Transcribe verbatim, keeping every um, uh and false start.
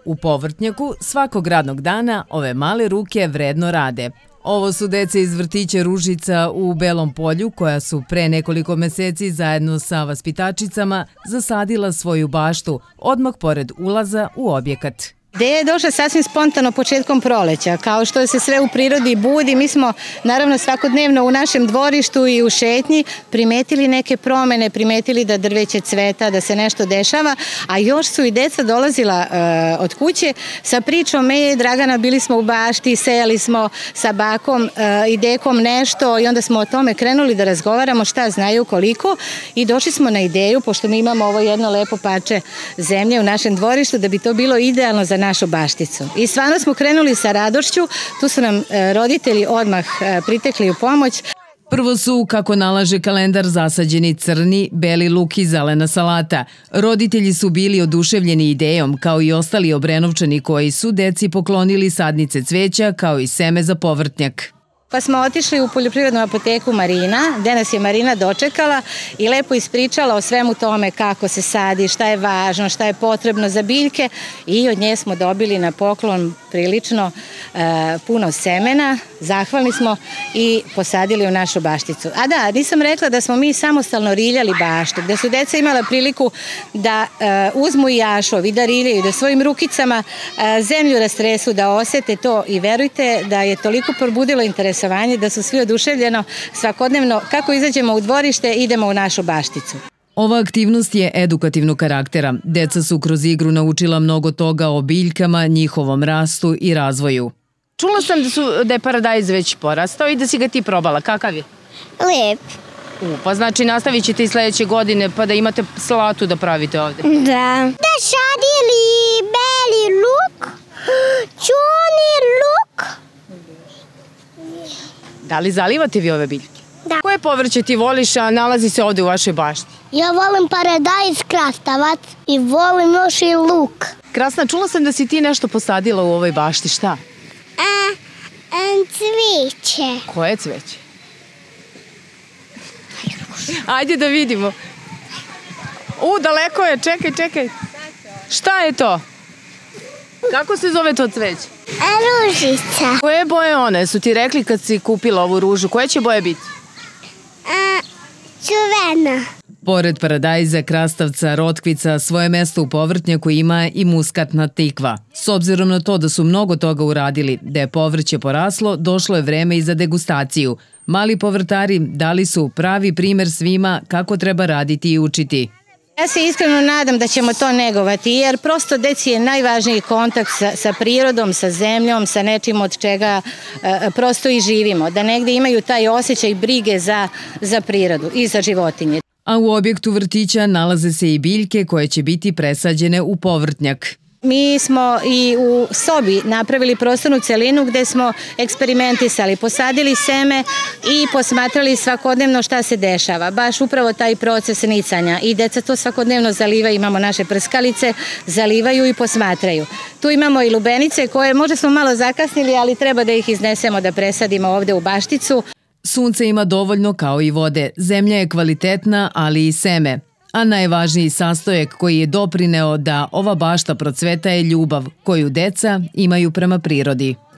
U povrtnjaku svakog radnog dana ove male ruke vredno rade. Ovo su deca iz vrtića Ružica u Belom Polju koja su pre nekoliko meseci zajedno sa vaspitačicama zasadila svoju baštu odmah pored ulaza u objekat. Ideja je došla sasvim spontano početkom proleća. Kao što se sve u prirodi budi, mi smo naravno svakodnevno u našem dvorištu i u šetnji primetili neke promene, primetili da drveće cveta, da se nešto dešava, a još su i deca dolazila e, od kuće sa pričom: e, Dragana, bili smo u bašti, sejali smo sa bakom e, i dekom nešto, i onda smo o tome krenuli da razgovaramo šta znaju, koliko, i došli smo na ideju, pošto mi imamo ovo jedno lepo parče zemlje u našem dvorištu, da bi to bilo idealno za našu bašticu. I stvarno smo krenuli sa radošću, tu su nam roditelji odmah pritekli u pomoć. Prvo su, kako nalaže kalendar, zasađeni crni, beli luk i zelena salata. Roditelji su bili oduševljeni idejom, kao i ostali Obrenovčani koji su deci poklonili sadnice cveća kao i seme za povrtnjak. Pa smo otišli u poljoprivrednu apoteku Marina, gde nas je Marina dočekala i lepo ispričala o svemu tome kako se sadi, šta je važno, šta je potrebno za biljke, i od nje smo dobili na poklon prilično e, puno semena. Zahvalni smo i posadili u našu bašticu. A da, nisam rekla da smo mi samostalno riljali baštu, gde su deca imala priliku da e, uzmu i jašov i da riljaju, da svojim rukicama e, zemlju rastresu, da osete to, i verujte da je toliko probudilo interes da su svi oduševljeno svakodnevno, kako izađemo u dvorište, idemo u našu bašticu. Ova aktivnost je edukativnog karaktera. Deca su kroz igru naučila mnogo toga o biljkama, njihovom rastu i razvoju. Čula sam da, su, da je paradajz već porastao i da si ga ti probala. Kakav je? Lep. U, pa znači nastavit ćete i sledeće godine pa da imate salatu da pravite ovde. Da. Da sadili beli luk, čuni luk. Da li zalivate vi ove biljke? Da. Koje povrće ti voliš, a nalazi se ovde u vašoj bašti? Ja volim paradajz, krastavac i volim još i luk. Krasna, čula sam da si ti nešto posadila u ovoj bašti. Šta? A, a, cviće. Koje cveće? Ajde da vidimo. U, daleko je, čekaj, čekaj. Šta je to? Kako se zove to cveće? Ružica. Koje boje one? Su ti rekli kad si kupila ovu ružu? Koje će boje biti? A, čuvena. Pored paradajza, krastavca, rotkvica, svoje mesto u povrtnjaku ima i muskatna tikva. S obzirom na to da su mnogo toga uradili, da je povrće poraslo, došlo je vreme i za degustaciju. Mali povrtari dali su pravi primer svima kako treba raditi i učiti. Ja se iskreno nadam da ćemo to negovati, jer prosto deci je najvažniji kontakt sa, sa prirodom, sa zemljom, sa nečim od čega e, prosto i živimo. Da negde imaju taj osjećaj brige za, za prirodu i za životinje. A u objektu vrtića nalaze se i biljke koje će biti presađene u povrtnjak. Mi smo i u sobi napravili prostornu celinu gde smo eksperimentisali, posadili seme i posmatrali svakodnevno šta se dešava. Baš upravo taj proces nicanja. I deca to svakodnevno zalivaju, imamo naše prskalice, zalivaju i posmatraju. Tu imamo i lubenice koje možda smo malo zakasnili, ali treba da ih iznesemo, da presadimo ovde u bašticu. Sunce ima dovoljno kao i vode. Zemlja je kvalitetna, ali i seme. A najvažniji sastojak koji je doprineo da ova bašta procveta je ljubav koju deca imaju prema prirodi.